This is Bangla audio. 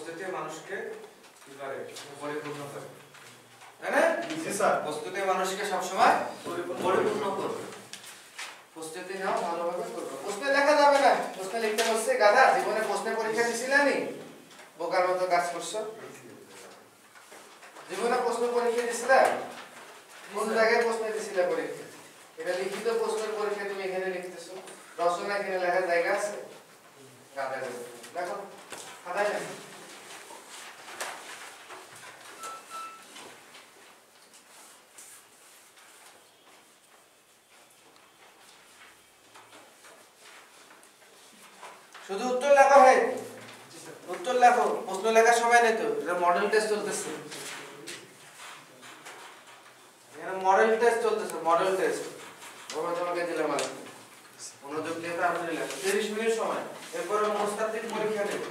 প্রস্তুতি মানুষকে কি করে পরিপূর্ণ করে তাই না জি স্যার প্রস্তুতি মানুষকে সব সময় পরিপূর্ণ করবে প্রস্তুতি নাও ভালোভাবে করবে প্রশ্ন লেখা যাবে না প্রশ্ন লিখতে বলছে গাধা জীবনে প্রশ্নের পরীক্ষা দিছিলানি বোকার মতো কাজ করছো জীবনে প্রশ্ন পরীক্ষা দিছিলা কোন জায়গায় প্রশ্ন দিছিলা পরীক্ষা এটা লিখিত প্রশ্নের পরীক্ষা তুমি এখানে লিখতেছো রচনা এখানে লেখার জায়গা আছে গাধা দেখো খাতায় লেখো শুধু উত্তর লেখা হয় উত্তর লেখো প্রশ্ন লেখার সময় নেই তো এটা মডেল টেস্ট চলতেছে এখানে মডেল টেস্ট চলতেছে মডেল টেস্ট বাবা তোমাকে দিলাম আগে মনোযোগ দিয়ে তারপরে লেখো 30 মিনিট সময় এরপর মনস্তাত্ত্বিক পরীক্ষা নেই